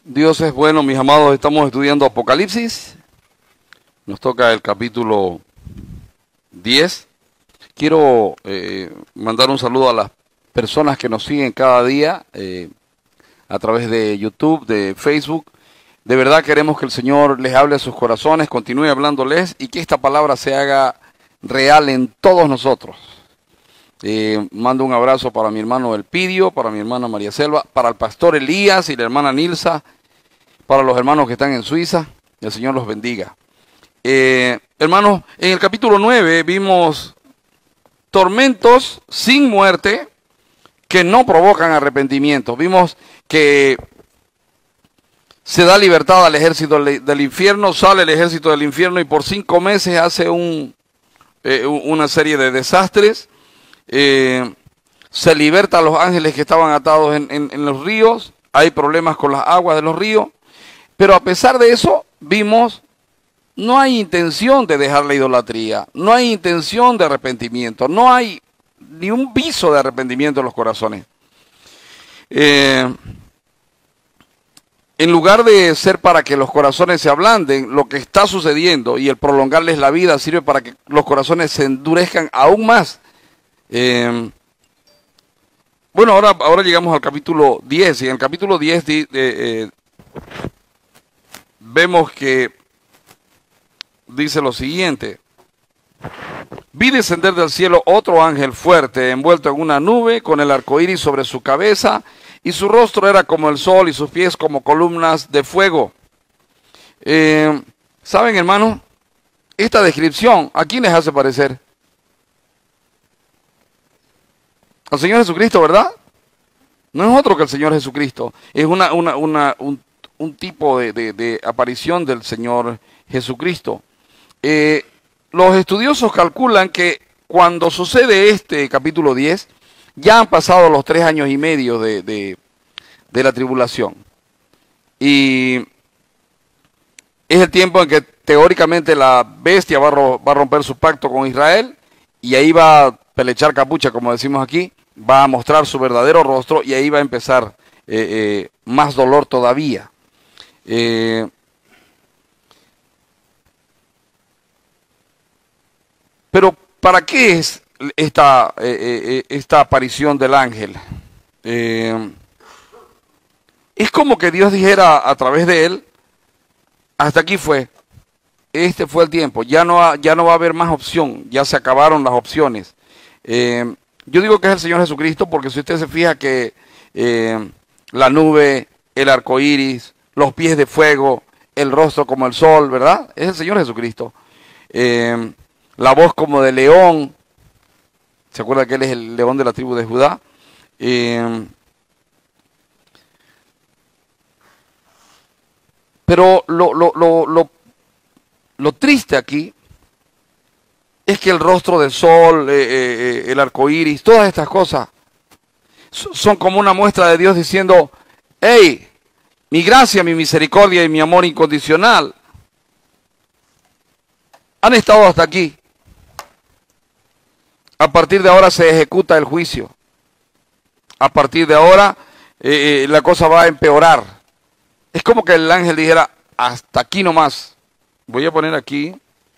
Dios es bueno, mis amados. Estamos estudiando Apocalipsis. Nos toca el capítulo 10. Quiero mandar un saludo a las personas que nos siguen cada día a través de YouTube, de Facebook. De verdad queremos que el Señor les hable a sus corazones, continúe hablándoles y que esta palabra se haga real en todos nosotros. Mando un abrazo para mi hermano Elpidio, para mi hermana María Selva, para el pastor Elías y la hermana Nilsa, para los hermanos que están en Suiza. El Señor los bendiga. Hermanos, en el capítulo 9 vimos tormentos sin muerte que no provocan arrepentimiento. Vimos que se da libertad al ejército del infierno, sale el ejército del infierno y por 5 meses hace una serie de desastres. Se liberta a los ángeles que estaban atados en los ríos. Hay problemas con las aguas de los ríos, pero a pesar de eso vimos no hay intención de dejar la idolatría, no hay intención de arrepentimiento, no hay ni un viso de arrepentimiento en los corazones. En lugar de ser para que los corazones se ablanden, lo que está sucediendo y el prolongarles la vida sirve para que los corazones se endurezcan aún más. Bueno, ahora llegamos al capítulo 10, y en el capítulo 10 vemos que dice lo siguiente: vi descender del cielo otro ángel fuerte, envuelto en una nube, con el arco iris sobre su cabeza, y su rostro era como el sol, y sus pies como columnas de fuego. ¿Saben, hermanos? Esta descripción, ¿a quién les hace parecer? Al Señor Jesucristo, ¿verdad? No es otro que el Señor Jesucristo. Es un tipo de aparición del Señor Jesucristo. Los estudiosos calculan que cuando sucede este capítulo 10, ya han pasado los 3 años y medio de la tribulación. Y es el tiempo en que teóricamente la bestia va a romper su pacto con Israel, y ahí va a pelechar capucha, como decimos aquí, va a mostrar su verdadero rostro, y ahí va a empezar más dolor todavía. Pero ¿para qué es esta aparición del ángel? Es como que Dios dijera a través de él: hasta aquí fue, este fue el tiempo, ya no va a haber más opción, ya se acabaron las opciones. Yo digo que es el Señor Jesucristo porque si usted se fija que la nube, el arco iris, los pies de fuego, el rostro como el sol, ¿verdad? Es el Señor Jesucristo. La voz como de león. ¿Se acuerda que él es el león de la tribu de Judá? Pero lo triste aquí es que el rostro del sol, el arco iris, todas estas cosas son como una muestra de Dios diciendo: hey, mi gracia, mi misericordia y mi amor incondicional han estado hasta aquí. A partir de ahora se ejecuta el juicio. A partir de ahora la cosa va a empeorar. Es como que el ángel dijera: hasta aquí nomás. Voy a poner aquí: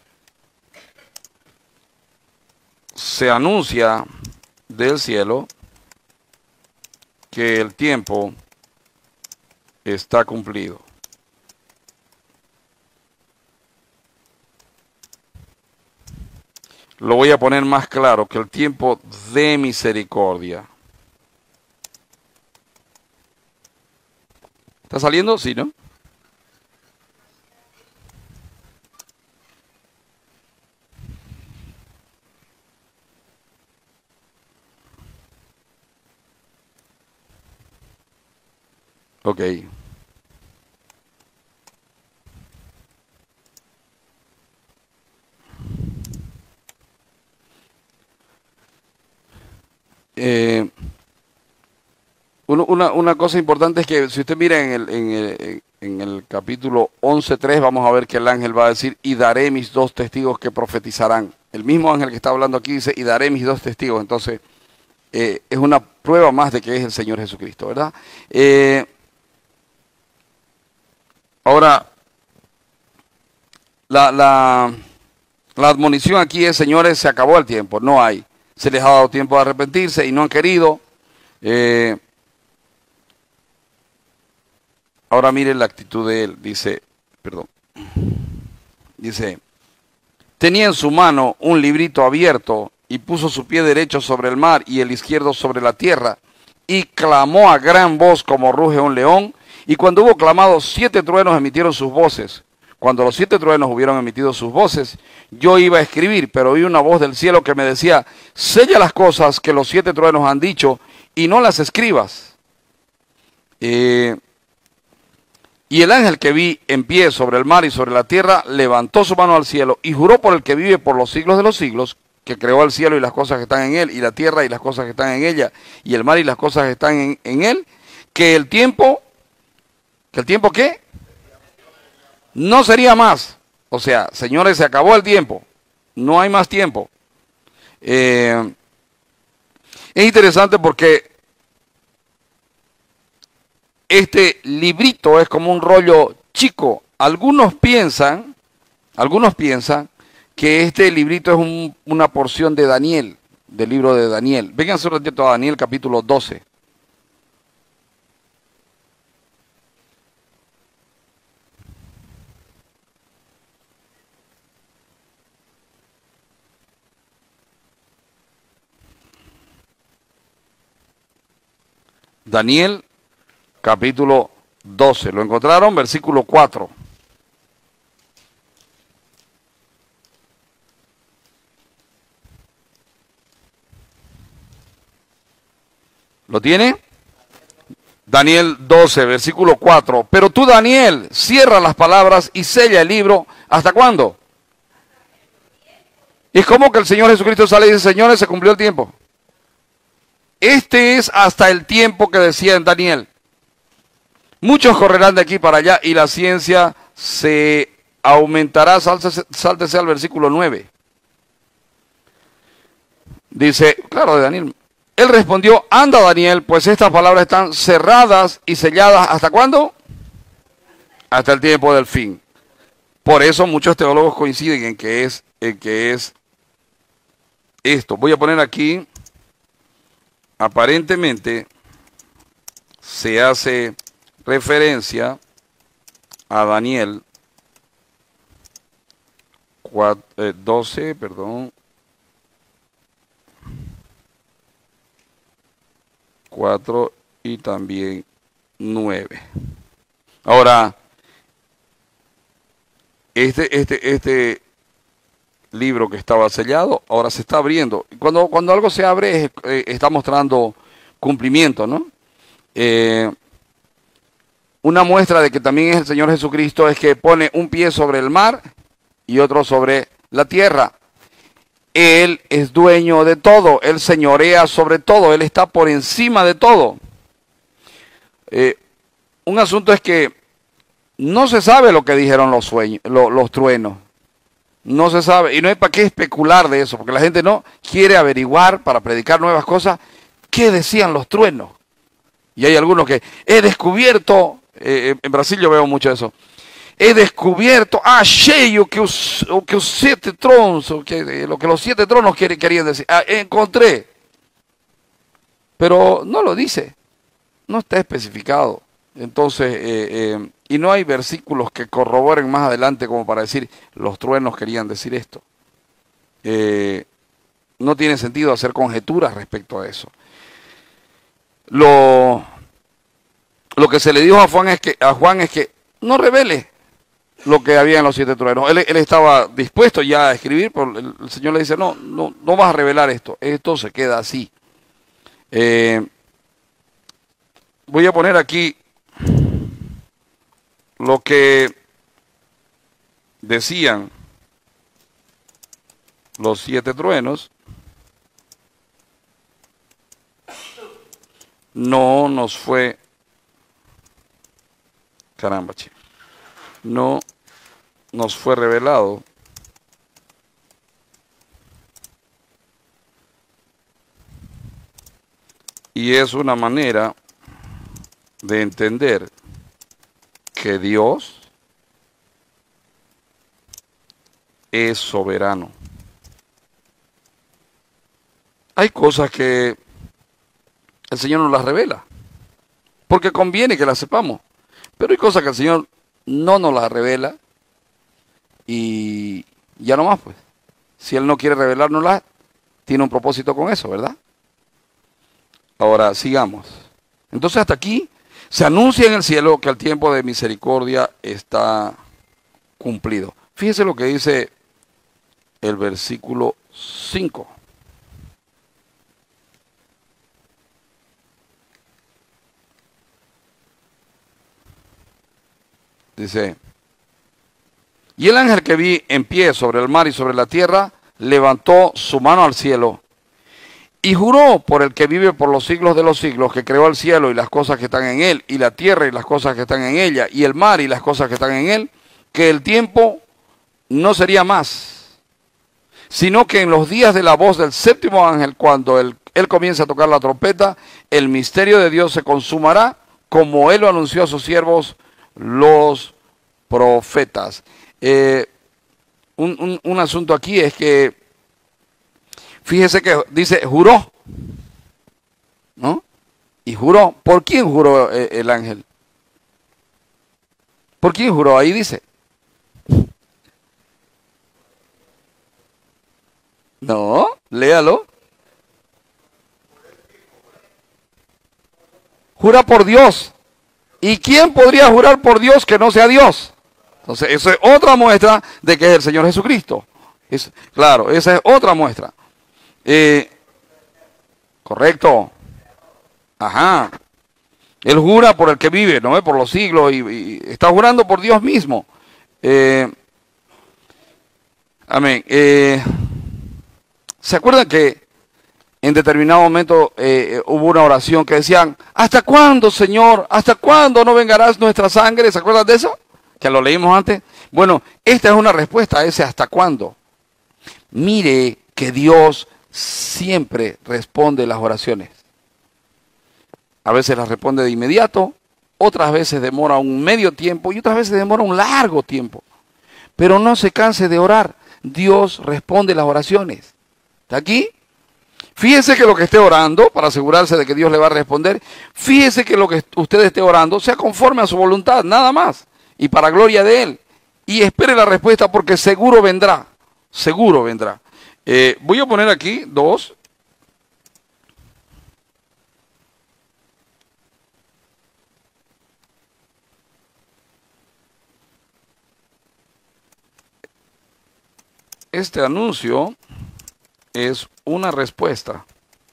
se anuncia del cielo que el tiempo está cumplido. Lo voy a poner más claro: que el tiempo de misericordia. ¿Está saliendo? Sí, ¿no? Ok. Una cosa importante es que si usted mira en el capítulo 11:3, vamos a ver que el ángel va a decir: y daré mis 2 testigos que profetizarán. El mismo ángel que está hablando aquí dice: y daré mis 2 testigos. Entonces, es una prueba más de que es el Señor Jesucristo, ¿verdad? la admonición aquí es, señores, se acabó el tiempo, no hay. Se les ha dado tiempo de arrepentirse y no han querido. Ahora miren la actitud de él, dice, tenía en su mano un librito abierto y puso su pie derecho sobre el mar y el izquierdo sobre la tierra y clamó a gran voz como ruge un león. Y cuando hubo clamado, 7 truenos emitieron sus voces. Cuando los 7 truenos hubieron emitido sus voces, yo iba a escribir, pero oí una voz del cielo que me decía, sella las cosas que los 7 truenos han dicho y no las escribas. Y el ángel que vi en pie sobre el mar y sobre la tierra levantó su mano al cielo y juró por el que vive por los siglos de los siglos, que creó el cielo y las cosas que están en él, y la tierra y las cosas que están en ella, y el mar y las cosas que están en él, que el tiempo ¿qué? No sería más. O sea, señores, se acabó el tiempo. No hay más tiempo. Es interesante porque este librito es como un rollo chico. Algunos piensan que este librito es una porción de Daniel, del libro de Daniel. Vénganse un ratito a Daniel capítulo 12. Daniel capítulo 12. ¿Lo encontraron? Versículo 4. ¿Lo tiene? Daniel 12, versículo 4. Pero tú, Daniel, cierra las palabras y sella el libro. ¿Hasta cuándo? Y es como que el Señor Jesucristo sale y dice, señores, se cumplió el tiempo. Este es hasta el tiempo que decía en Daniel. Muchos correrán de aquí para allá y la ciencia se aumentará. Sáltese al versículo 9. Dice, claro, de Daniel. Él respondió, anda Daniel, pues estas palabras están cerradas y selladas. ¿Hasta cuándo? Hasta el tiempo del fin. Por eso muchos teólogos coinciden en que es esto. Voy a poner aquí, aparentemente se hace referencia a Daniel 12, perdón. 4 y también 9. Ahora, este libro que estaba sellado, ahora se está abriendo. Cuando algo se abre, está mostrando cumplimiento, ¿no? Una muestra de que también es el Señor Jesucristo es que pone un pie sobre el mar y otro sobre la tierra. Él es dueño de todo, Él señorea sobre todo, Él está por encima de todo. Un asunto es que no se sabe lo que dijeron los truenos. No se sabe, y no hay para qué especular de eso, porque la gente no quiere averiguar para predicar nuevas cosas qué decían los truenos. Y hay algunos que he descubierto, en Brasil yo veo mucho eso. He descubierto, achei que os 7 tronos, lo que los 7 tronos querían decir. Encontré. Pero no lo dice. No está especificado. Entonces, y no hay versículos que corroboren más adelante como para decir, los truenos querían decir esto. No tiene sentido hacer conjeturas respecto a eso. Lo que se le dijo a Juan es que no revele lo que había en los 7 truenos. Él estaba dispuesto ya a escribir, pero el Señor le dice, no vas a revelar esto. Esto se queda así. Voy a poner aquí lo que decían los 7 truenos. No nos fue, caramba, no nos fue revelado y es una manera de entender que Dios es soberano. Hay cosas que el Señor nos las revela, porque conviene que las sepamos. Pero hay cosas que el Señor no nos las revela y ya no más, pues. Si Él no quiere revelárnoslas, tiene un propósito con eso, ¿verdad? Ahora, sigamos. Entonces, hasta aquí se anuncia en el cielo que el tiempo de misericordia está cumplido. Fíjese lo que dice el versículo 5. Dice, y el ángel que vi en pie sobre el mar y sobre la tierra, levantó su mano al cielo y juró por el que vive por los siglos de los siglos, que creó el cielo y las cosas que están en él, y la tierra y las cosas que están en ella, y el mar y las cosas que están en él, que el tiempo no sería más, sino que en los días de la voz del séptimo ángel, cuando él comienza a tocar la trompeta, el misterio de Dios se consumará, como él lo anunció a sus siervos, los profetas. Un asunto aquí es que, fíjese que dice, juró, ¿no? Y juró. ¿Por quién juró el ángel? ¿Por quién juró? Ahí dice. No, léalo. Jura por Dios. ¿Y quién podría jurar por Dios que no sea Dios? Entonces, eso es otra muestra de que es el Señor Jesucristo. Claro, esa es otra muestra. Correcto. Ajá. Él jura por el que vive, ¿no? Por los siglos y está jurando por Dios mismo. Amén. ¿Se acuerdan que en determinado momento hubo una oración que decían, ¿hasta cuándo, Señor? ¿Hasta cuándo no vengarás nuestra sangre? ¿Se acuerdan de eso? Que lo leímos antes. Bueno, esta es una respuesta a ese ¿hasta cuándo? Mire que Dios siempre responde las oraciones. A veces las responde de inmediato, otras veces demora un medio tiempo y otras veces demora un largo tiempo. Pero no se canse de orar. Dios responde las oraciones. ¿Está aquí? Fíjese que lo que esté orando, para asegurarse de que Dios le va a responder, fíjese que lo que usted esté orando sea conforme a su voluntad, nada más, y para gloria de Él. Y espere la respuesta porque seguro vendrá, seguro vendrá. Voy a poner aquí dos. Este anuncio es una respuesta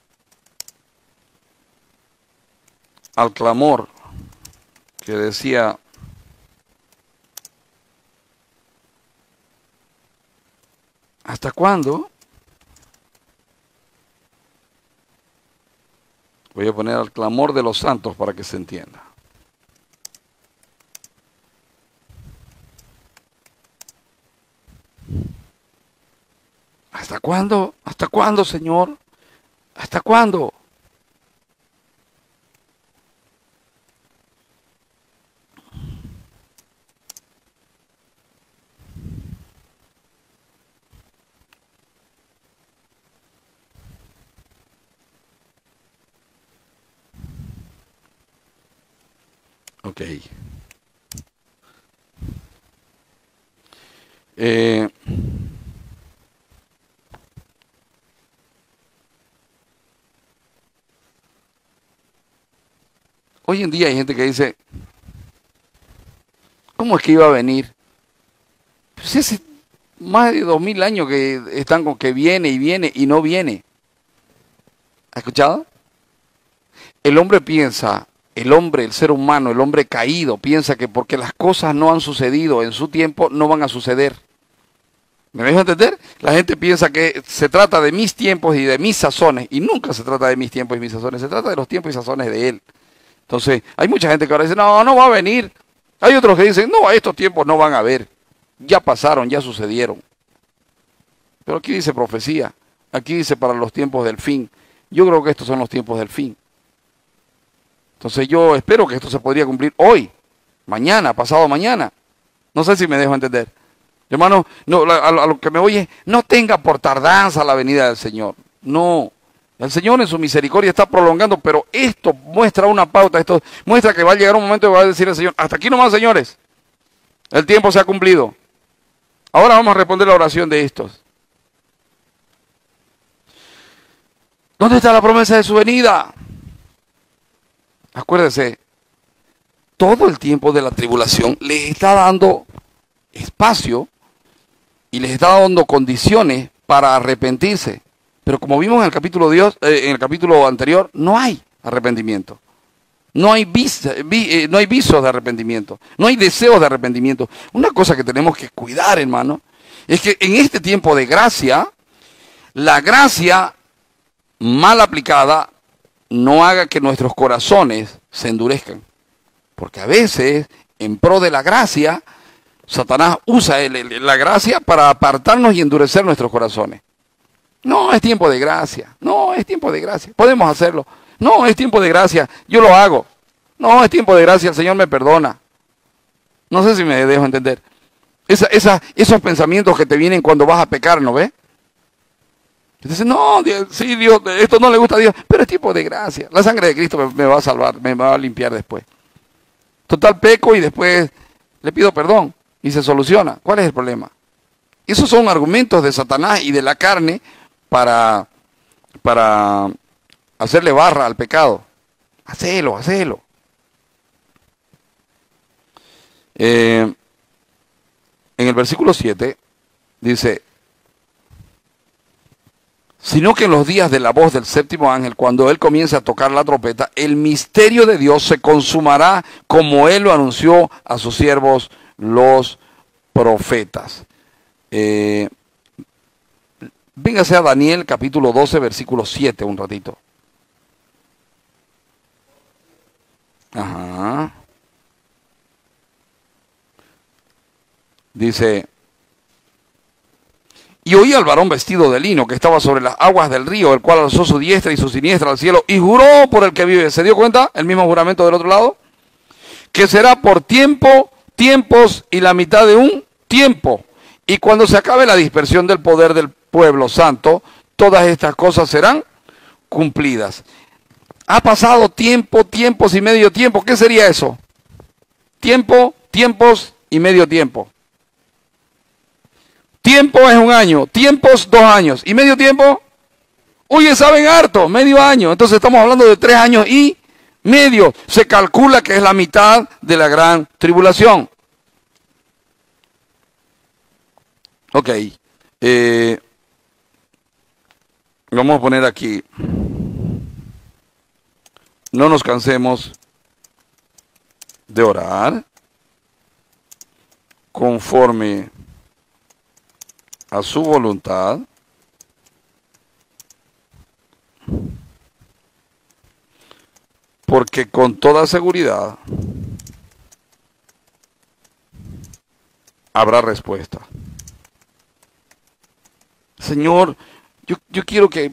al clamor que decía, ¿hasta cuándo? Voy a poner al clamor de los santos para que se entienda. ¿Hasta cuándo? ¿Hasta cuándo, Señor? ¿Hasta cuándo? Ok. Hoy en día hay gente que dice, ¿cómo es que iba a venir? Pues hace más de 2000 años que están con que viene y viene y no viene. ¿Ha escuchado? El hombre piensa, el ser humano, el hombre caído, piensa que porque las cosas no han sucedido en su tiempo, no van a suceder. ¿Me dejo entender? La gente piensa que se trata de mis tiempos y de mis sazones, y nunca se trata de mis tiempos y mis sazones, se trata de los tiempos y sazones de Él. Entonces, hay mucha gente que ahora dice, no, no va a venir. Hay otros que dicen, no, estos tiempos no van a haber. Ya pasaron, ya sucedieron. Pero aquí dice profecía, aquí dice para los tiempos del fin. Yo creo que estos son los tiempos del fin. Entonces yo espero que esto se podría cumplir hoy, mañana, pasado mañana. No sé si me dejo entender. Hermano, no, a lo que me oye, no tenga por tardanza la venida del Señor. No, el Señor en su misericordia está prolongando, pero esto muestra una pauta, esto muestra que va a llegar un momento que va a decir el Señor, hasta aquí nomás, señores, el tiempo se ha cumplido. Ahora vamos a responder la oración de estos. ¿Dónde está la promesa de su venida? Acuérdese, todo el tiempo de la tribulación les está dando espacio y les está dando condiciones para arrepentirse. Pero como vimos en el capítulo anterior, no hay arrepentimiento. No hay visos de arrepentimiento. No hay deseos de arrepentimiento. Una cosa que tenemos que cuidar, hermano, es que en este tiempo de gracia, la gracia mal aplicada no haga que nuestros corazones se endurezcan. Porque a veces, en pro de la gracia, Satanás usa la gracia para apartarnos y endurecer nuestros corazones. No, es tiempo de gracia. No, es tiempo de gracia. Podemos hacerlo. No, es tiempo de gracia. Yo lo hago. No, es tiempo de gracia. El Señor me perdona. No sé si me dejo entender. Esos pensamientos que te vienen cuando vas a pecar, ¿no ves? Dices, no, sí, Dios, esto no le gusta a Dios, pero es tiempo de gracia. La sangre de Cristo me va a salvar, me va a limpiar después. Total, peco y después le pido perdón y se soluciona. ¿Cuál es el problema? Esos son argumentos de Satanás y de la carne para hacerle barra al pecado. Hacelo. En el versículo 7 dice, sino que en los días de la voz del séptimo ángel, cuando él comience a tocar la trompeta, el misterio de Dios se consumará como él lo anunció a sus siervos los profetas. Véngase a Daniel capítulo 12, versículo 7 un ratito. Ajá. Dice, y oí al varón vestido de lino que estaba sobre las aguas del río, el cual alzó su diestra y su siniestra al cielo y juró por el que vive. ¿Se dio cuenta? El mismo juramento del otro lado. Que será por tiempo, tiempos y la mitad de un tiempo. Y cuando se acabe la dispersión del poder del pueblo santo, todas estas cosas serán cumplidas. Ha pasado tiempo, tiempos y medio tiempo. ¿Qué sería eso? Tiempo, tiempos y medio tiempo. Tiempo es un año, tiempos 2 años. ¿Y medio tiempo? Oye, saben harto, medio año. Entonces estamos hablando de 3 años y medio. Se calcula que es la mitad de la gran tribulación. Ok. Vamos a poner aquí. No nos cansemos de orar conforme a su voluntad, porque con toda seguridad habrá respuesta. Señor, yo quiero que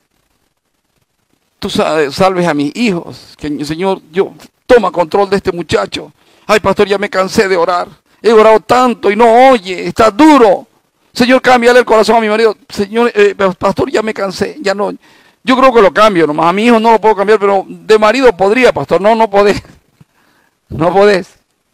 tú salves a mis hijos, que Señor, toma control de este muchacho. Ay, pastor, ya me cansé de orar, he orado tanto y no oye, está duro. Señor, cámbiale el corazón a mi marido. Señor, pastor, ya me cansé, ya no. Yo creo que lo cambio nomás. A mi hijo no lo puedo cambiar, pero de marido podría, pastor. No podés. No podés.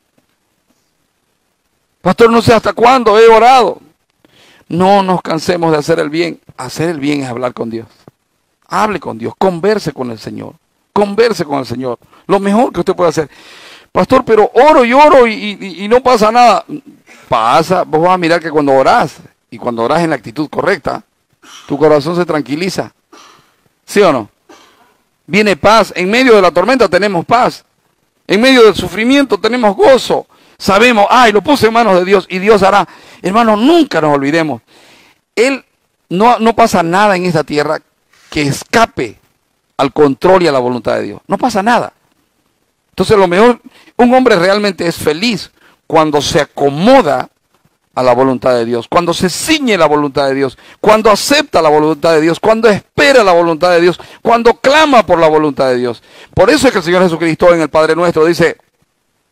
Pastor, no sé hasta cuándo he orado. No nos cansemos de hacer el bien. Hacer el bien es hablar con Dios. Hable con Dios, converse con el Señor. Converse con el Señor. Lo mejor que usted puede hacer. Pastor, pero oro y no pasa nada. Pasa, vos vas a mirar que cuando orás, y cuando orás en la actitud correcta, tu corazón se tranquiliza. ¿Sí o no? Viene paz. En medio de la tormenta tenemos paz. En medio del sufrimiento tenemos gozo. Sabemos, lo puse en manos de Dios y Dios hará. Hermanos, nunca nos olvidemos. No pasa nada en esta tierra que escape al control y a la voluntad de Dios. No pasa nada. Entonces, lo mejor, un hombre realmente es feliz cuando se acomoda a la voluntad de Dios, cuando se ciñe la voluntad de Dios, cuando acepta la voluntad de Dios, cuando espera la voluntad de Dios, cuando clama por la voluntad de Dios. Por eso es que el Señor Jesucristo en el Padre Nuestro dice,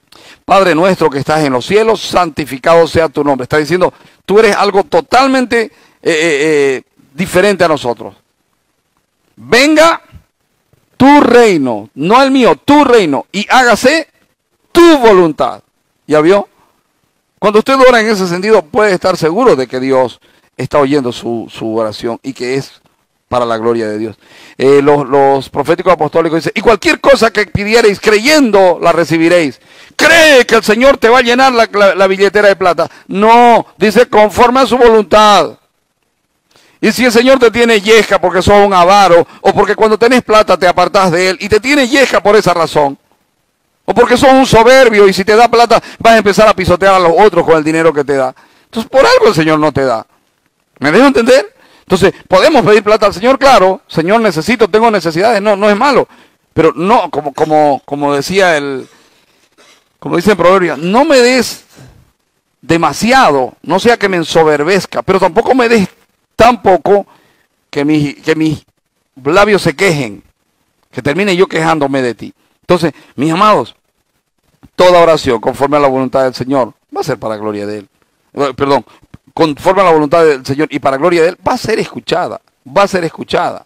Padre nuestro que estás en los cielos, santificado sea tu nombre. Está diciendo, tú eres algo totalmente diferente a nosotros. Venga tu reino, no el mío, tu reino, y hágase tu voluntad. ¿Ya vio? Cuando usted ora en ese sentido, puede estar seguro de que Dios está oyendo su oración y que es para la gloria de Dios. Los proféticos apostólicos dicen, y cualquier cosa que pidiereis creyendo, la recibiréis. ¿Cree que el Señor te va a llenar la billetera de plata? No, dice conforme a su voluntad. Y si el Señor te tiene yesca porque sos un avaro, o porque cuando tenés plata te apartás de Él, y te tiene yesca por esa razón, o porque sos un soberbio y si te da plata vas a empezar a pisotear a los otros con el dinero que te da. Entonces por algo el Señor no te da. ¿Me dejo entender? Entonces, ¿podemos pedir plata al Señor? Claro. Señor, necesito, tengo necesidades. No es malo. Pero no, como decía como dice el proverbio, no me des demasiado, no sea que me ensoberbezca, pero tampoco me des tan poco que mis labios se quejen, que termine yo quejándome de ti. Entonces, mis amados, toda oración conforme a la voluntad del Señor va a ser para gloria de Él. Perdón, conforme a la voluntad del Señor y para gloria de Él, va a ser escuchada, va a ser escuchada.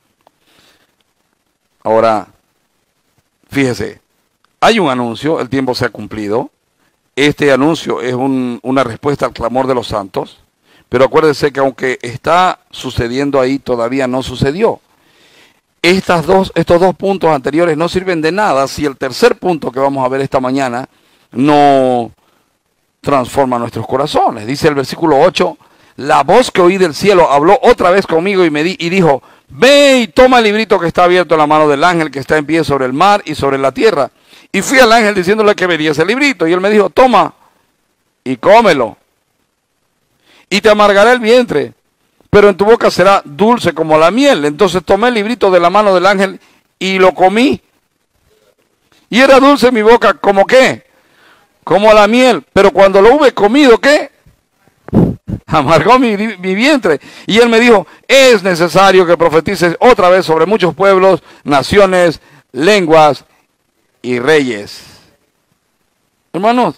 Ahora, fíjese, hay un anuncio, el tiempo se ha cumplido. Este anuncio es una respuesta al clamor de los santos, pero acuérdese que aunque está sucediendo ahí, todavía no sucedió. Estos dos puntos anteriores no sirven de nada si el tercer punto que vamos a ver esta mañana no transforma nuestros corazones. Dice el versículo 8, la voz que oí del cielo habló otra vez conmigo y dijo, ve y toma el librito que está abierto en la mano del ángel que está en pie sobre el mar y sobre la tierra. Y fui al ángel diciéndole que vería ese librito. Y él me dijo, toma y cómelo. Y te amargará el vientre, pero en tu boca será dulce como la miel. Entonces tomé el librito de la mano del ángel y lo comí. Y era dulce en mi boca, ¿como qué? Como la miel. Pero cuando lo hube comido, ¿qué? Amargó mi vientre. Y él me dijo, es necesario que profetices otra vez sobre muchos pueblos, naciones, lenguas y reyes. Hermanos,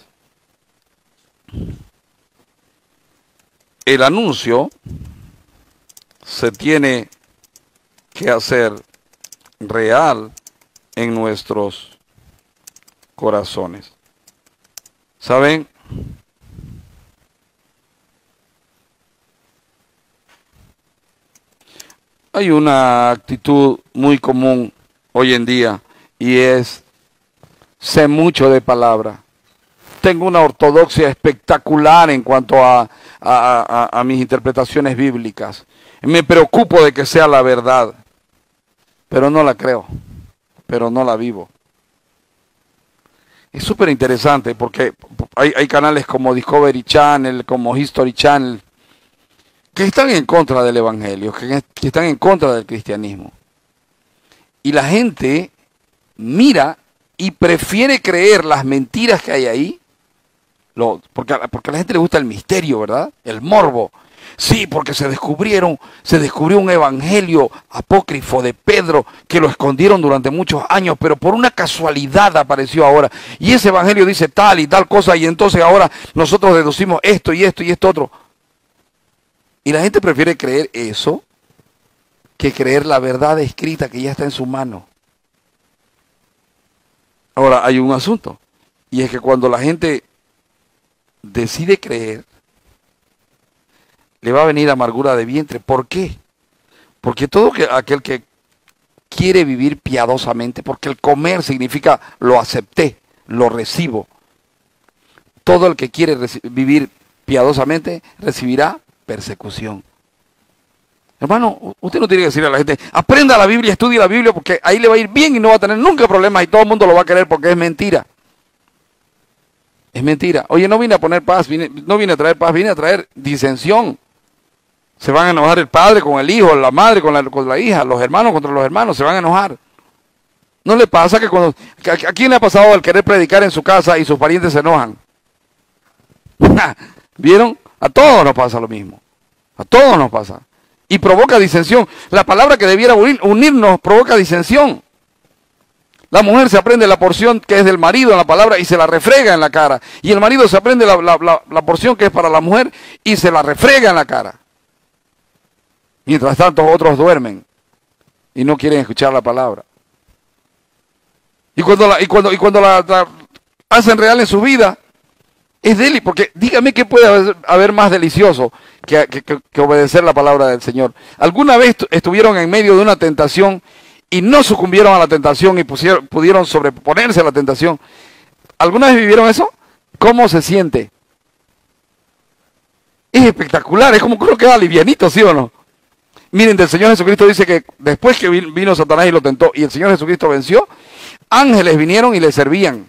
el anuncio se tiene que hacer real en nuestros corazones. ¿Saben? Hay una actitud muy común hoy en día y es, sé mucho de palabra. Tengo una ortodoxia espectacular en cuanto a mis interpretaciones bíblicas. Me preocupo de que sea la verdad, pero no la creo, pero no la vivo. Es súper interesante porque hay canales como Discovery Channel, como History Channel, que están en contra del Evangelio, que están en contra del cristianismo. Y la gente mira y prefiere creer las mentiras que hay ahí, porque a la gente le gusta el misterio, ¿verdad? El morbo. Sí, porque se descubrió un evangelio apócrifo de Pedro que lo escondieron durante muchos años, pero por una casualidad apareció ahora. Y ese evangelio dice tal y tal cosa, y entonces ahora nosotros deducimos esto y esto y esto otro. Y la gente prefiere creer eso que creer la verdad escrita que ya está en su mano. Ahora, hay un asunto, y es que cuando la gente decide creer, le va a venir amargura de vientre. ¿Por qué? Porque todo aquel que quiere vivir piadosamente, porque el comer significa lo acepté, lo recibo. Todo el que quiere vivir piadosamente recibirá persecución. Hermano, usted no tiene que decirle a la gente, aprenda la Biblia, estudie la Biblia, porque ahí le va a ir bien y no va a tener nunca problemas y todo el mundo lo va a querer porque es mentira. Es mentira. Oye, no vine a poner paz, no vine a traer paz, vine a traer disensión. Se van a enojar el padre con el hijo, la madre con la hija, los hermanos contra los hermanos, se van a enojar. ¿No le pasa que ¿a quién le ha pasado al querer predicar en su casa y sus parientes se enojan? ¿Vieron? A todos nos pasa lo mismo. A todos nos pasa. Y provoca disensión. La palabra que debiera unirnos provoca disensión. La mujer se aprende la porción que es del marido en la palabra y se la refrega en la cara. Y el marido se aprende la porción que es para la mujer y se la refrega en la cara. Mientras tanto otros duermen y no quieren escuchar la palabra. Y cuando la hacen real en su vida, es deli, porque dígame qué puede haber más delicioso que obedecer la palabra del Señor. ¿Alguna vez estuvieron en medio de una tentación y no sucumbieron a la tentación y pudieron sobreponerse a la tentación? ¿Alguna vez vivieron eso? ¿Cómo se siente? Es espectacular, es como que uno queda livianito, ¿sí o no? Miren, del Señor Jesucristo dice que después que vino Satanás y lo tentó y el Señor Jesucristo venció, ángeles vinieron y le servían.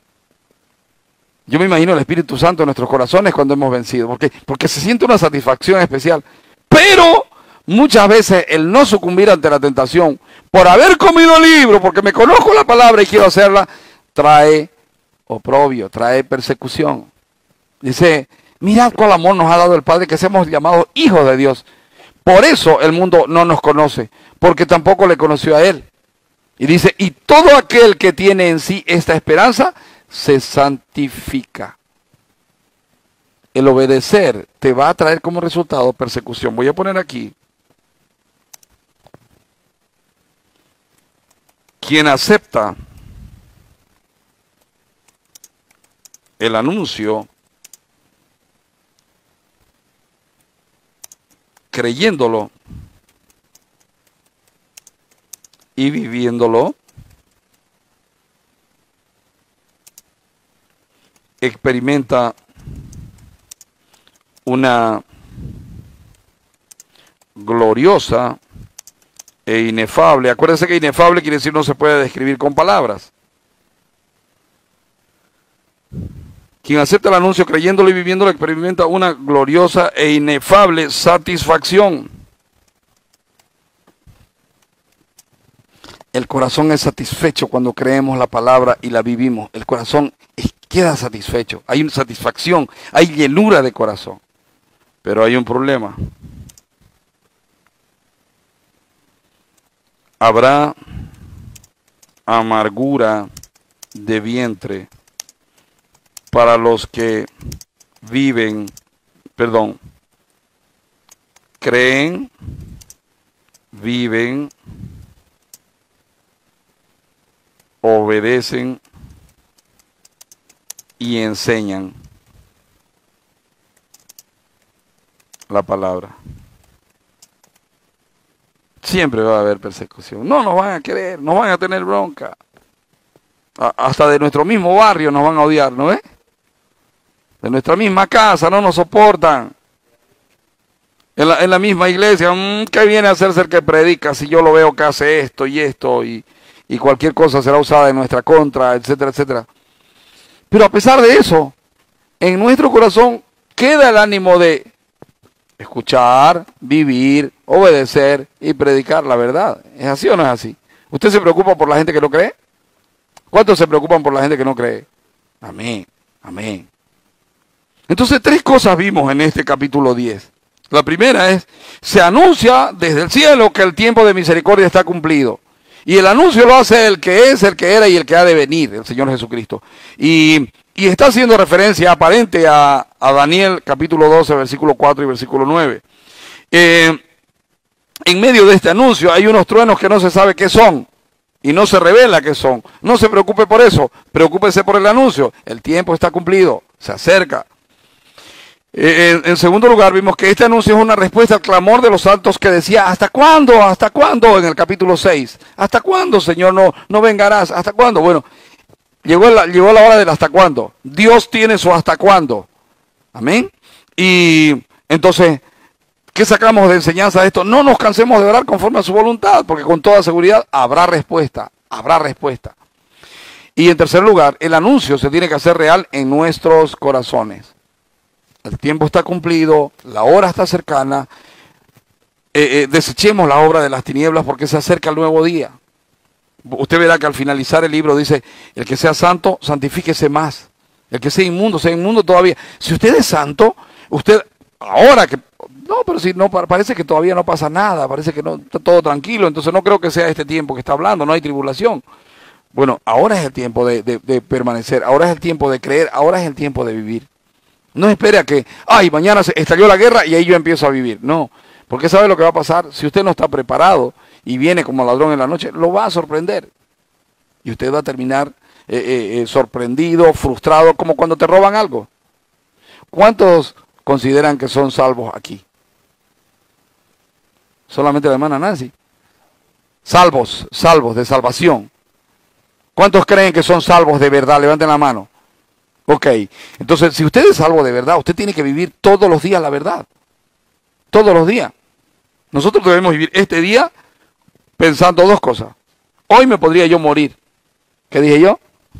Yo me imagino el Espíritu Santo en nuestros corazones cuando hemos vencido, porque se siente una satisfacción especial. Pero muchas veces el no sucumbir ante la tentación, por haber comido libro, porque me conozco la palabra y quiero hacerla, trae oprobio, trae persecución. Dice, mirad cuál amor nos ha dado el Padre, que seamos llamados hijos de Dios. Por eso el mundo no nos conoce, porque tampoco le conoció a Él. Y dice, y todo aquel que tiene en sí esta esperanza, se santifica. El obedecer te va a traer como resultado persecución. Voy a poner aquí. Quien acepta el anuncio, creyéndolo y viviéndolo, experimenta una gloriosa e inefable. Acuérdense que inefable quiere decir no se puede describir con palabras. Quien acepta el anuncio creyéndolo y viviéndolo experimenta una gloriosa e inefable satisfacción. El corazón es satisfecho cuando creemos la palabra y la vivimos. El corazón queda satisfecho. Hay una satisfacción, hay llenura de corazón. Pero hay un problema. Habrá amargura de vientre para los que creen, viven, obedecen y enseñan la palabra. Siempre va a haber persecución. No nos van a querer, nos van a tener bronca. Hasta de nuestro mismo barrio nos van a odiar, ¿no ves? De nuestra misma casa no nos soportan. En la misma iglesia, ¿qué viene a hacerse el que predica si yo lo veo que hace esto y cualquier cosa será usada en nuestra contra, etcétera, etcétera? Pero a pesar de eso, en nuestro corazón queda el ánimo de escuchar, vivir, obedecer y predicar la verdad. ¿Es así o no es así? ¿Usted se preocupa por la gente que no cree? ¿Cuántos se preocupan por la gente que no cree? Amén, amén. Entonces, tres cosas vimos en este capítulo 10. La primera es, se anuncia desde el cielo que el tiempo de misericordia está cumplido. Y el anuncio lo hace el que es, el que era y el que ha de venir, el Señor Jesucristo. Y está haciendo referencia aparente a Daniel capítulo 12, versículo 4 y versículo 9. En medio de este anuncio hay unos truenos que no se sabe qué son. Y no se revela qué son. No se preocupe por eso, preocúpese por el anuncio. El tiempo está cumplido, se acerca. En segundo lugar, vimos que este anuncio es una respuesta al clamor de los santos que decía, ¿hasta cuándo? ¿Hasta cuándo? En el capítulo 6. ¿Hasta cuándo, Señor, no vengarás? ¿Hasta cuándo? Bueno, llegó la hora del hasta cuándo. Dios tiene su hasta cuándo. Amén. Y entonces, ¿qué sacamos de enseñanza de esto? No nos cansemos de orar conforme a su voluntad, porque con toda seguridad habrá respuesta. Habrá respuesta. Y en tercer lugar, el anuncio se tiene que hacer real en nuestros corazones. El tiempo está cumplido, la hora está cercana. Desechemos la obra de las tinieblas porque se acerca el nuevo día. Usted verá que al finalizar el libro dice, el que sea santo, santifíquese más. El que sea inmundo todavía. Si usted es santo, usted ahora que... No, pero si no, parece que todavía no pasa nada, parece que no está todo tranquilo, entonces no creo que sea este tiempo que está hablando, no hay tribulación. Bueno, ahora es el tiempo de permanecer, ahora es el tiempo de creer, ahora es el tiempo de vivir. No espere a que, ay, mañana se estalló la guerra y ahí yo empiezo a vivir. No, porque sabe lo que va a pasar. Si usted no está preparado y viene como ladrón en la noche, lo va a sorprender. Y usted va a terminar sorprendido, frustrado, como cuando te roban algo. ¿Cuántos consideran que son salvos aquí? Solamente la hermana Nancy. Salvos, salvos de salvación. ¿Cuántos creen que son salvos de verdad? Levanten la mano. Ok, entonces si usted es salvo de verdad, usted tiene que vivir todos los días la verdad. Todos los días. Nosotros debemos vivir este día pensando dos cosas. Hoy me podría yo morir. ¿Qué dije yo?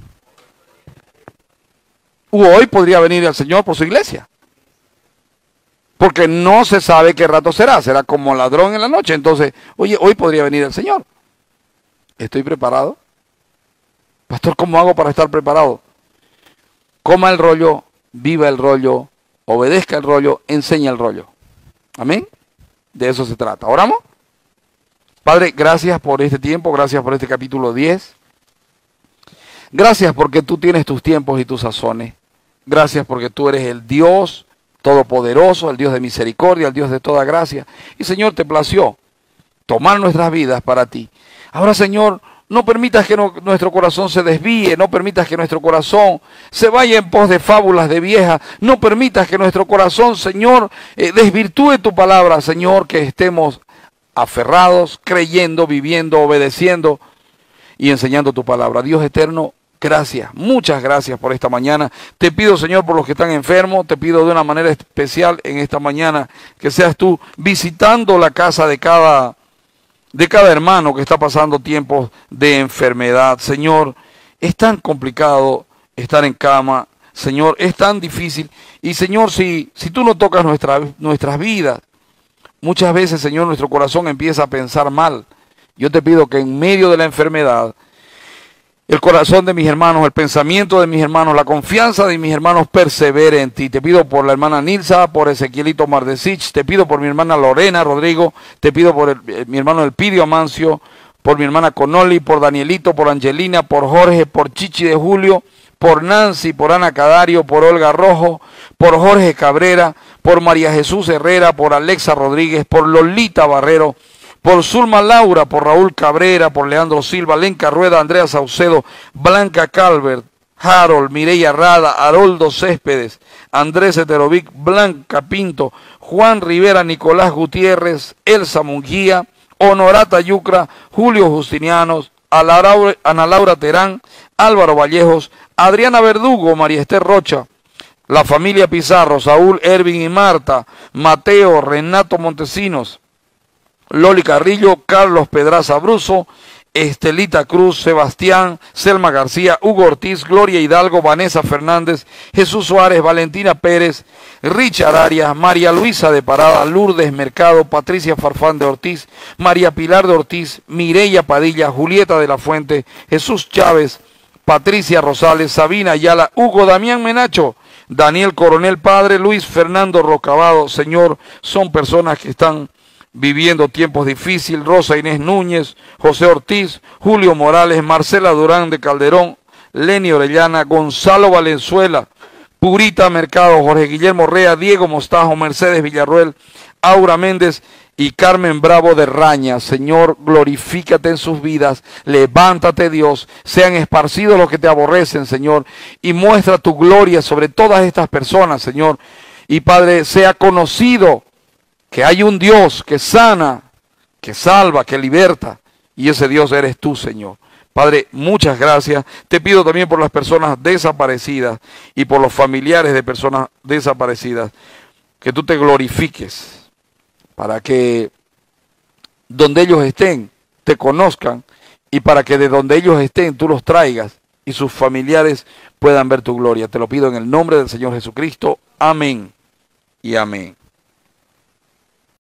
Hoy podría venir el Señor por su iglesia. Porque no se sabe qué rato será. Será como ladrón en la noche. Entonces, oye, hoy podría venir el Señor. ¿Estoy preparado? Pastor, ¿cómo hago para estar preparado? Coma el rollo, viva el rollo, obedezca el rollo, enseña el rollo. Amén. De eso se trata. ¿Oramos? Padre, gracias por este tiempo, gracias por este capítulo 10. Gracias porque tú tienes tus tiempos y tus sazones. Gracias porque tú eres el Dios todopoderoso, el Dios de misericordia, el Dios de toda gracia. Y Señor, te plació tomar nuestras vidas para ti. Ahora, Señor, no permitas que nuestro corazón se desvíe, no permitas que nuestro corazón se vaya en pos de fábulas de viejas, no permitas que nuestro corazón, Señor, desvirtúe tu palabra, Señor, que estemos aferrados, creyendo, viviendo, obedeciendo y enseñando tu palabra. Dios eterno, gracias, muchas gracias por esta mañana. Te pido, Señor, por los que están enfermos, te pido de una manera especial en esta mañana que seas tú visitando la casa de cada hermano que está pasando tiempos de enfermedad. Señor, es tan complicado estar en cama. Señor, es tan difícil. Y Señor, si tú no tocas nuestras vidas, muchas veces, Señor, nuestro corazón empieza a pensar mal. Yo te pido que en medio de la enfermedad, el corazón de mis hermanos, el pensamiento de mis hermanos, la confianza de mis hermanos persevere en ti. Te pido por la hermana Nilsa, por Ezequielito Mardesich, te pido por mi hermana Lorena Rodrigo, te pido por mi hermano Elpidio Amancio, por mi hermana Conoli, por Danielito, por Angelina, por Jorge, por Chichi de Julio, por Nancy, por Ana Cadario, por Olga Rojo, por Jorge Cabrera, por María Jesús Herrera, por Alexa Rodríguez, por Lolita Barrero, por Zulma Laura, por Raúl Cabrera, por Leandro Silva, Lenca Rueda, Andrea Saucedo, Blanca Calvert, Harold, Mireya Rada, Haroldo Céspedes, Andrés Eterovic, Blanca Pinto, Juan Rivera, Nicolás Gutiérrez, Elsa Munguía, Honorata Yucra, Julio Justinianos, Ana Laura Terán, Álvaro Vallejos, Adriana Verdugo, María Esther Rocha, la familia Pizarro, Saúl, Ervin y Marta, Mateo, Renato Montesinos, Loli Carrillo, Carlos Pedraza Bruso, Estelita Cruz, Sebastián, Selma García, Hugo Ortiz, Gloria Hidalgo, Vanessa Fernández, Jesús Suárez, Valentina Pérez, Richard Arias, María Luisa de Parada, Lourdes Mercado, Patricia Farfán de Ortiz, María Pilar de Ortiz, Mireya Padilla, Julieta de la Fuente, Jesús Chávez, Patricia Rosales, Sabina Ayala, Hugo Damián Menacho, Daniel Coronel Padre, Luis Fernando Rocabado. Señor, son personas que están viviendo tiempos difíciles. Rosa Inés Núñez, José Ortiz, Julio Morales, Marcela Durán de Calderón, Leni Orellana, Gonzalo Valenzuela, Purita Mercado, Jorge Guillermo Rea, Diego Mostajo, Mercedes Villarruel, Aura Méndez y Carmen Bravo de Raña. Señor, glorifícate en sus vidas, levántate Dios, sean esparcidos los que te aborrecen, Señor, y muestra tu gloria sobre todas estas personas, Señor. Y Padre, sea conocido que hay un Dios que sana, que salva, que liberta, y ese Dios eres tú, Señor. Padre, muchas gracias. Te pido también por las personas desaparecidas y por los familiares de personas desaparecidas, que tú te glorifiques para que donde ellos estén te conozcan y para que de donde ellos estén tú los traigas y sus familiares puedan ver tu gloria. Te lo pido en el nombre del Señor Jesucristo. Amén y amén.